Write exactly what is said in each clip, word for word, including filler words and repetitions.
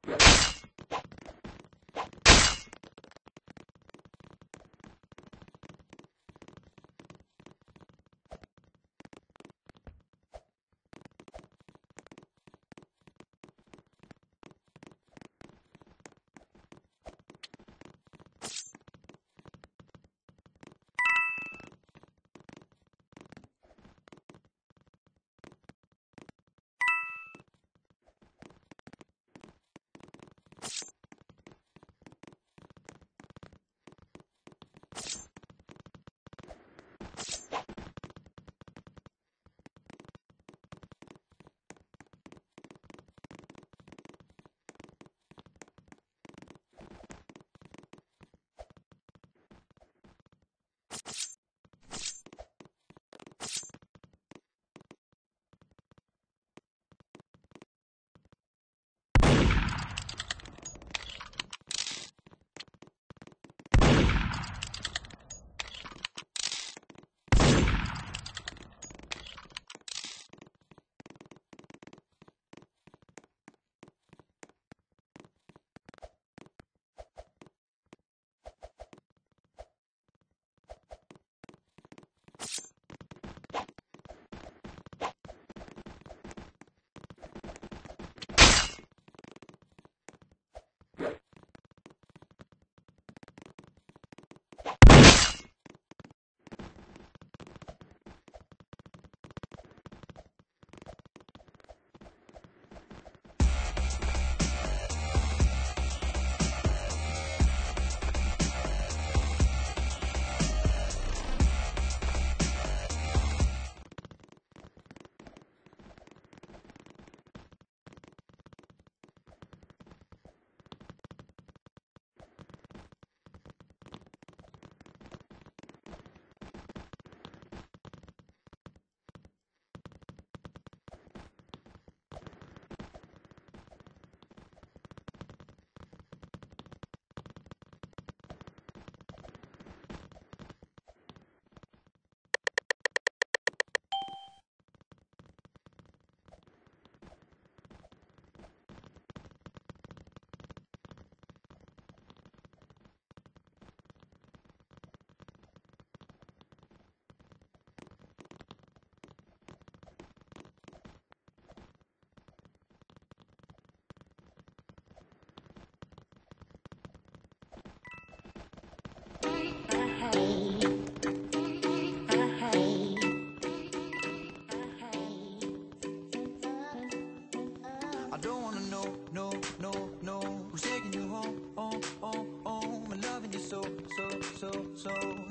I don't wanna know, no, no, no, who's taking you home, home, home, home, and loving you so, so, so, so,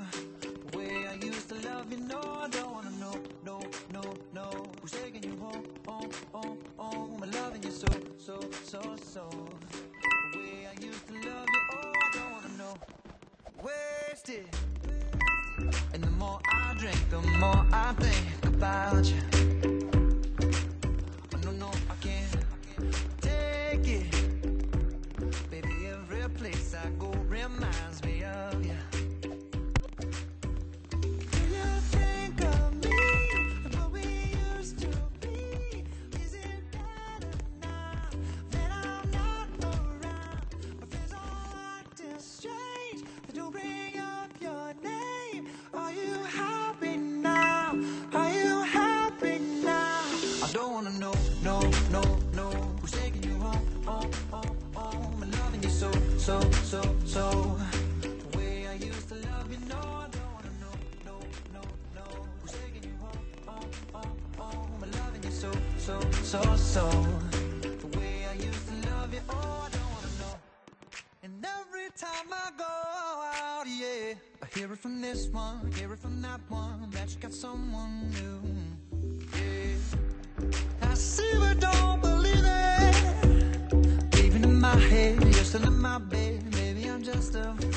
the way I used to love you. No, I don't wanna know, no, no, no, who's taking you home, home, home, home, and loving you so, so, so, so, the way I used to love you. Oh, I don't wanna know, wasted. And the more I drink, the more I think about you. Oh, no, no, I can't take it. Baby, every place I go reminds me of you. Do you think of me and what we used to be? Is it better now that I'm not around? My friends all acting strange. They don't bring up your name. Are you happy now? Are you happy now? I don't wanna know, no, no, no, who's taking you home, home, home, home, and loving you so, so, so, so, the way I used to love you. No, I don't wanna know, no, no, no, who's taking you home, home, home, home, and loving you so, so, so, so, the way I used to love you. Oh, I don't wanna know. And every time I go out, yeah, I hear it from this one, hear it from that one, that you got someone new, yeah. I see but don't believe it. Even in my head, you're still in my bed. Maybe I'm just a